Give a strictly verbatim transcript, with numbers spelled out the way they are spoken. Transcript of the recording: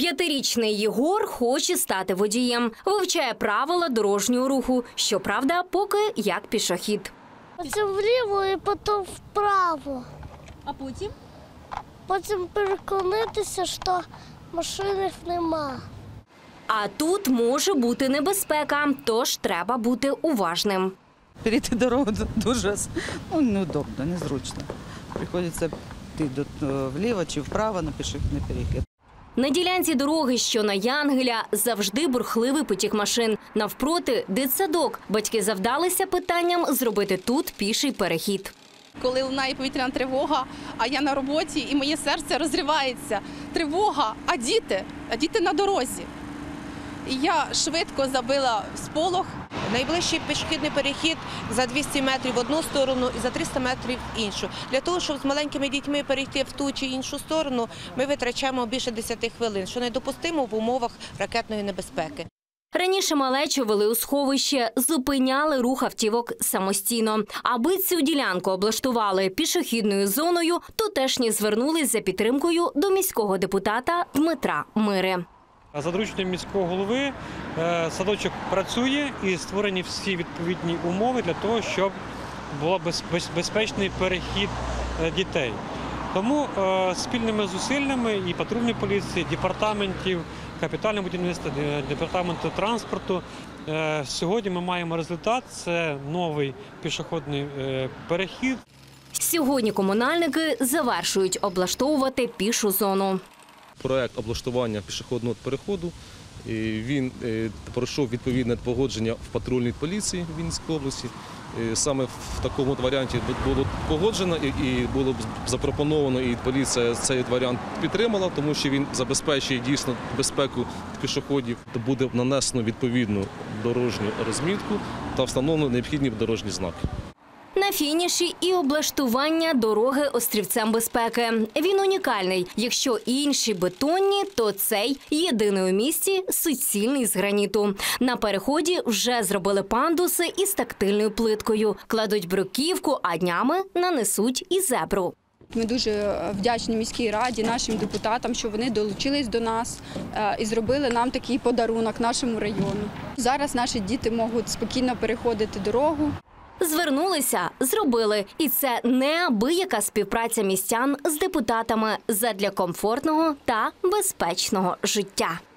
П'ятирічний Єгор хоче стати водієм. Вивчає правила дорожнього руху. Щоправда, поки як пішохід. Потім вліво і потім вправо. А потім? Потім переконатися, що машин нема. А тут може бути небезпека, тож треба бути уважним. Перейти дорогу дуже ну, неудобно, незручно. Приходиться йти вліво чи вправо на пішохідний перехід. На ділянці дороги, що на Янгеля, завжди бурхливий потік машин. Навпроти – дитсадок. Батьки завдалися питанням зробити тут піший перехід. Коли лунає повітряна тривога, а я на роботі, і моє серце розривається. Тривога, а діти? А діти на дорозі. І я швидко забила сполох. Найближчий пішохідний перехід за двісті метрів в одну сторону і за триста метрів в іншу. Для того, щоб з маленькими дітьми перейти в ту чи іншу сторону, ми витрачаємо більше десяти хвилин, що недопустимо в умовах ракетної небезпеки. Раніше малечу вели у сховище, зупиняли рух автівок самостійно. Аби цю ділянку облаштували пішохідною зоною, тутешні звернулись за підтримкою до міського депутата Дмитра Мири. За дорученням міського голови садочок працює і створені всі відповідні умови для того, щоб був безпечний перехід дітей. Тому спільними зусиллями і патрульної поліції, департаментів, капітального будівництва, департаменту транспорту сьогодні ми маємо результат – це новий пішохідний перехід. Сьогодні комунальники завершують облаштовувати пішу зону. Проект облаштування пішохідного переходу, він пройшов відповідне погодження в патрульній поліції Вінницької області. Саме в такому варіанті було погоджено і було запропоновано, і поліція цей варіант підтримала, тому що він забезпечує дійсно безпеку пішоходів. Буде нанесено відповідну дорожню розмітку та встановлено необхідні дорожні знаки. На фініші і облаштування дороги острівцем безпеки. Він унікальний. Якщо інші бетонні, то цей єдиний у місті суцільний з граніту. На переході вже зробили пандуси із тактильною плиткою. Кладуть бруківку, а днями нанесуть і зебру. Ми дуже вдячні міській раді, нашим депутатам, що вони долучились до нас і зробили нам такий подарунок нашому району. Зараз наші діти можуть спокійно переходити дорогу. Звернулися, зробили. І це неабияка співпраця містян з депутатами задля комфортного та безпечного життя.